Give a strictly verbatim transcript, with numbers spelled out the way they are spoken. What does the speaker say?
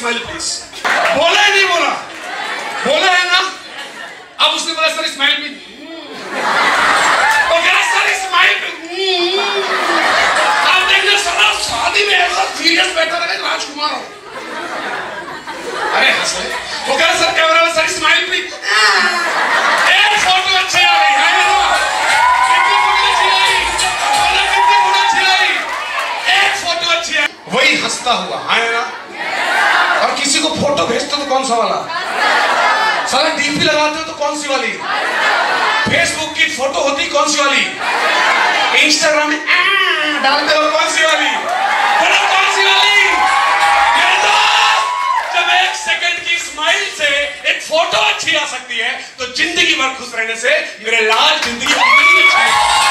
Smile please. बोला है नहीं बोला? बोला है ना? अब उसने बोला सर स्माइल भी, तो कह सर स्माइल भी। आप देखना सारा शादी में ऐसा सीरियस बैठा रहेगा राजकुमार हो। अरे हंस रहे। वो कह रहा सर कैमरा में सर स्माइल भी। एक फोटो अच्छी आ गई है ना? कितनी फोटो अच्छी आई? बोला कितनी फोटो अच्छी आई? एक फोटो अच्छी आई। वही हंसता हुआ है ना? और किसी को फोटो भेजते तो कौन सा वाला? साला डीपी लगाते हो तो कौन सी वाली? फेसबुक की फोटो होती कौन सी वाली? इंस्टाग्राम में डालते हो कौन सी वाली? बोला कौन सी वाली? मेरे दोस्त, जब एक सेकंड की स्माइल से एक फोटो अच्छी आ सकती है तो जिंदगी भर खुश रहने से मेरे लाल जिंदगी अच्छी है।